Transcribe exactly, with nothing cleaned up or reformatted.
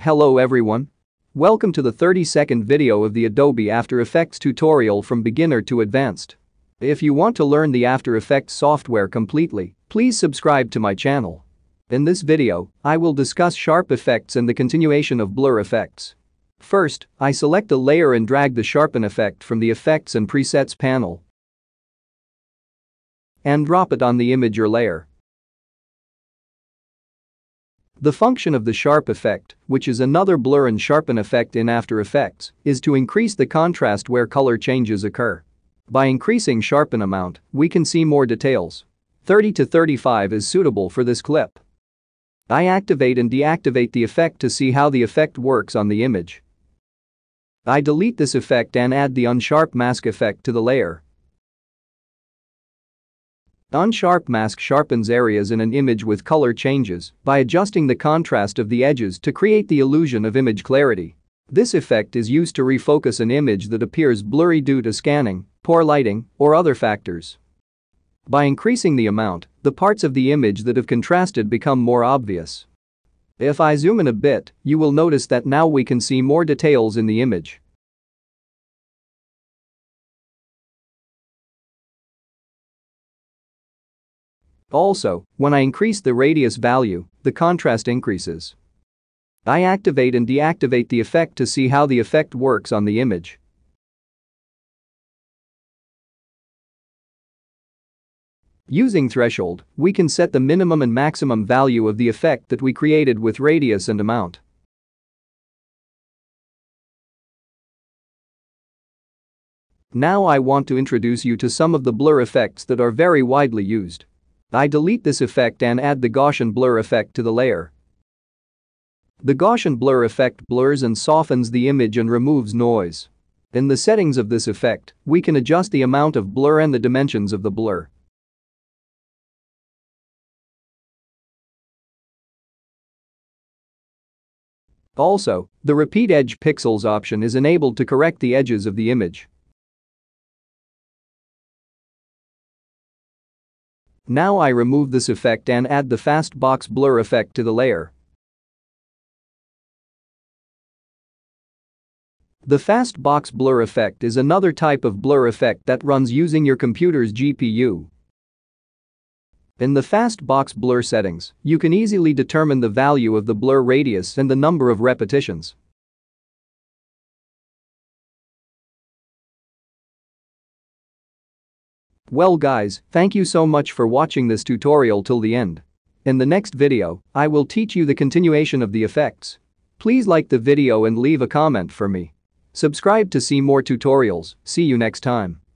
Hello everyone. Welcome to the thirty second video of the Adobe After Effects tutorial from beginner to advanced. If you want to learn the After Effects software completely, please subscribe to my channel. In this video, I will discuss sharp effects and the continuation of blur effects. First, I select a layer and drag the sharpen effect from the Effects and Presets panel and drop it on the image or layer. The function of the sharp effect, which is another blur and sharpen effect in After Effects, is to increase the contrast where color changes occur. By increasing sharpen amount, we can see more details. thirty to thirty-five is suitable for this clip. I activate and deactivate the effect to see how the effect works on the image. I delete this effect and add the unsharp mask effect to the layer. Unsharp mask sharpens areas in an image with color changes by adjusting the contrast of the edges to create the illusion of image clarity. This effect is used to refocus an image that appears blurry due to scanning, poor lighting, or other factors. By increasing the amount, the parts of the image that have contrasted become more obvious. If I zoom in a bit, you will notice that now we can see more details in the image. Also, when I increase the radius value, the contrast increases. I activate and deactivate the effect to see how the effect works on the image. Using threshold, we can set the minimum and maximum value of the effect that we created with radius and amount. Now I want to introduce you to some of the blur effects that are very widely used. I delete this effect and add the Gaussian blur effect to the layer. The Gaussian blur effect blurs and softens the image and removes noise. In the settings of this effect, we can adjust the amount of blur and the dimensions of the blur. Also, the Repeat Edge Pixels option is enabled to correct the edges of the image. Now I remove this effect and add the Fast Box Blur effect to the layer. The Fast Box Blur effect is another type of blur effect that runs using your computer's G P U. In the Fast Box Blur settings, you can easily determine the value of the blur radius and the number of repetitions. Well guys, thank you so much for watching this tutorial till the end. In the next video, I will teach you the continuation of the effects. Please like the video and leave a comment for me. Subscribe to see more tutorials. See you next time.